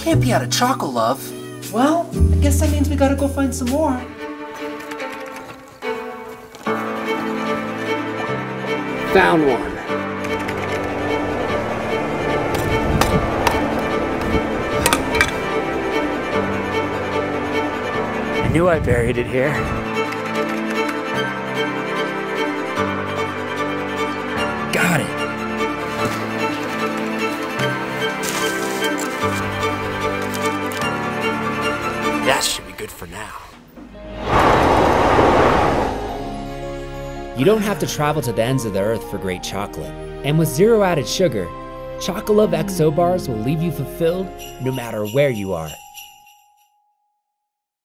Can't be out of Chocolove. Well, I guess that means we gotta go find some more. Found one. I knew I buried it here. Got it. That should be good for now. You don't have to travel to the ends of the earth for great chocolate. And with zero added sugar, Chocolove XO bars will leave you fulfilled no matter where you are.